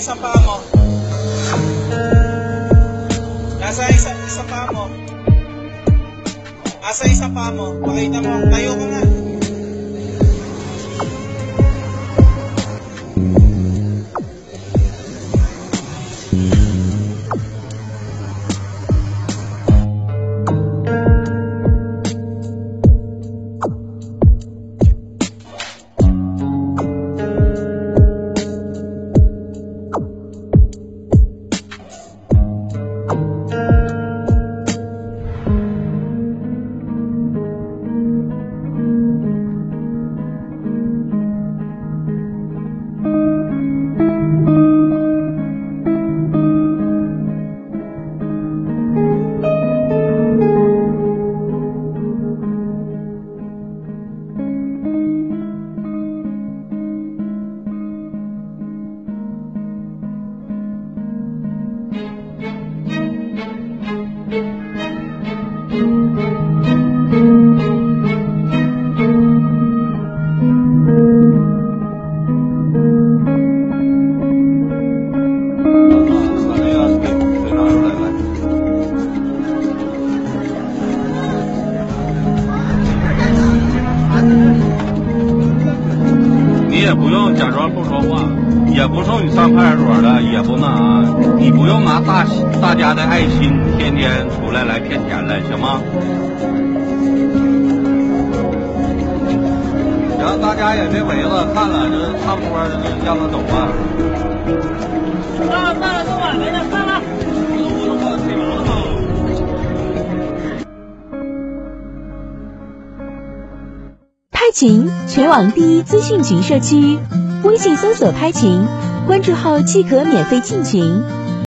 isang paa mo. Nasa isa paa mo. Nasa isa paa mo. Pakita mo. Tayo ka nga. 也不用假装不说话，也不送你上派出所的，也不那啥，你不用拿大家的爱心天天出来骗钱了，行吗？行，大家也别围了，看了这差不多，就让他走吧。 散了，都晚了呢，散了。 我腿麻了吗？ 拍群，全网第一资讯群社区，微信搜索拍群，关注后即可免费进群。